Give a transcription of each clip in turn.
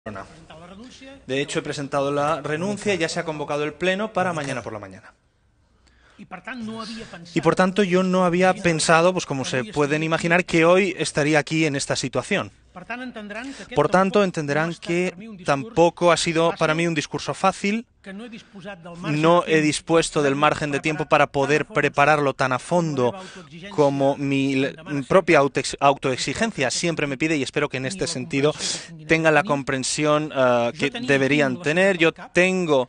De hecho, he presentado la renuncia y ya se ha convocado el pleno para mañana por la mañana. Y por tanto yo no había pensado, pues como se pueden imaginar, que hoy estaría aquí en esta situación. Por tanto, entenderán que tampoco ha sido para mí un discurso fácil. No he dispuesto del margen de tiempo para poder prepararlo tan a fondo como mi propia autoexigencia siempre me pide, y espero que en este sentido tengan la comprensión que deberían tener. Yo tengo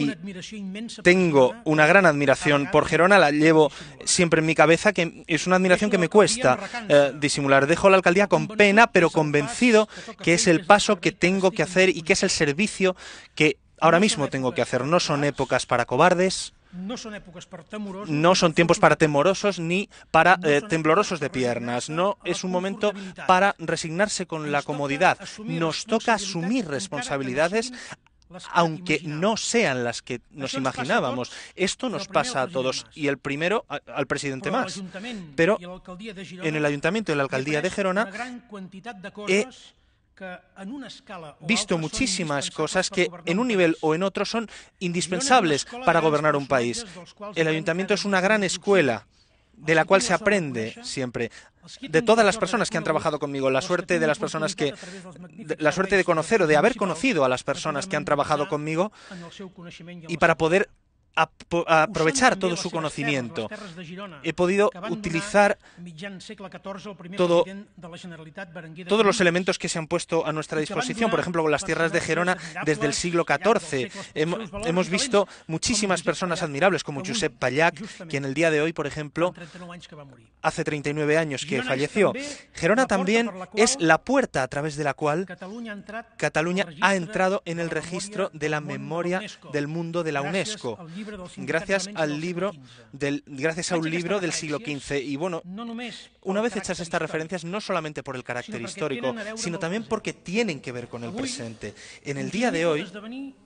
una gran admiración por Gerona, la llevo siempre en mi cabeza, que es una admiración que me cuesta disimular. Dejo la alcaldía con pena, pero convencido que es el paso que tengo que hacer y que es el servicio que ahora mismo tengo que hacer. No son épocas para cobardes, no son tiempos para temorosos ni para temblorosos de piernas. No es un momento para resignarse con la comodidad. Nos toca asumir responsabilidades, aunque no sean las que nos imaginábamos. Esto nos pasa a todos, y el primero al presidente Mas. Pero en el Ayuntamiento y en la Alcaldía de Gerona he visto muchísimas cosas que en un nivel o en otro son indispensables para gobernar un país. El Ayuntamiento es una gran escuela de la cual se aprende siempre. De todas las personas que han trabajado conmigo, la suerte de conocer o de haber conocido a las personas que han trabajado conmigo, y para poder aprovechar todo su conocimiento. He podido utilizar todos los elementos que se han puesto a nuestra disposición. Por ejemplo, las tierras de Gerona desde el siglo XIV. Hemos visto muchísimas personas admirables, como Josep Pallach, que en el día de hoy, por ejemplo, hace 39 años que falleció. Gerona también es la puerta a través de la cual Cataluña ha entrado en el registro de la memoria del mundo de la UNESCO. Gracias a un libro del siglo XV. Y bueno, una vez hechas estas referencias, no solamente por el carácter histórico, sino también porque tienen que ver con el presente. En el día de hoy,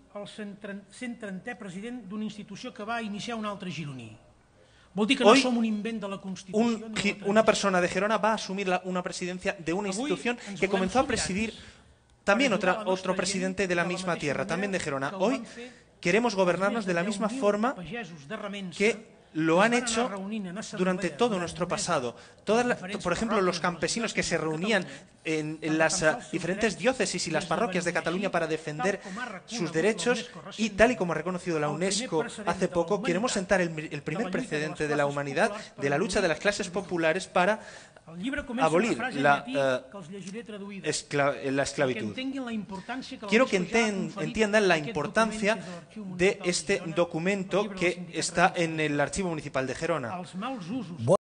una persona de Gerona va a asumir una presidencia de una institución que comenzó a presidir también otro presidente de la misma tierra, también de Gerona. Hoy queremos gobernarnos de la misma forma que lo han hecho durante todo nuestro pasado. Por ejemplo, los campesinos que se reunían en las diferentes diócesis y las parroquias de Cataluña para defender sus derechos, y tal y como ha reconocido la UNESCO hace poco, queremos sentar el primer precedente de la humanidad, de la lucha de las clases populares para abolir la esclavitud. Quiero que entiendan la importancia de este documento que está en el Archivo Municipal de Gerona.